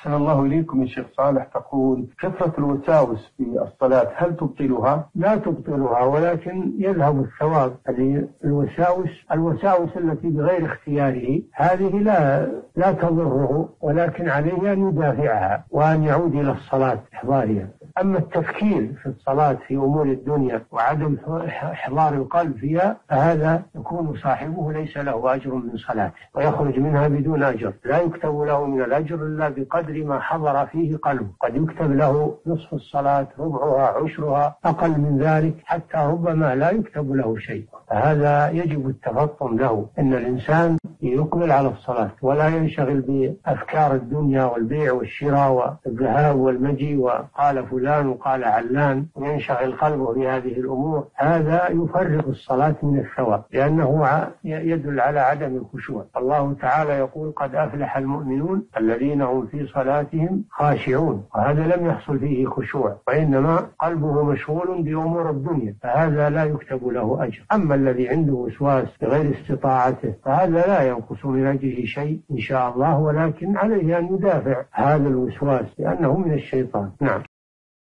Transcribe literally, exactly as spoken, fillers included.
أحسن الله إليكم يا شيخ صالح. تقول كثرة الوساوس في الصلاة هل تبطلها؟ لا تبطلها، ولكن يذهب الثواب. الوساوس الوساوس التي بغير اختياره هذه لا لا تضره، ولكن عليه أن يدافعها وأن يعود إلى الصلاة إحضارها. أما التفكير في الصلاة في أمور الدنيا وعدم إحضار القلب فيها فهذا يكون صاحبه ليس له أجر من صلاته ويخرج منها بدون أجر، لا يكتب له من الأجر إلا بقدر ما حضر فيه قلبه. قد يكتب له نصف الصلاة، ربعها، عشرها، أقل من ذلك، حتى ربما لا يكتب له شيء. فهذا يجب التفطن له، إن الإنسان يقبل على الصلاة ولا ينشغل بأفكار الدنيا والبيع والشراء والذهاب والمجيء وقال فلان وقال علان، وينشغل قلبه بهذه الأمور. هذا يفرغ الصلاة من الثواب، لأنه يدل على عدم الخشوع. الله تعالى يقول قد أفلح المؤمنون الذين هم في صلاتهم خاشعون، وهذا لم يحصل فيه خشوع، وإنما قلبه مشغول بأمور الدنيا، فهذا لا يكتب له أجر. أما الذي عنده وسواس بغير استطاعته فهذا لا ينقص من أجره شيء إن شاء الله، ولكن عليه أن يدافع هذا الوسواس لأنه من الشيطان. نعم.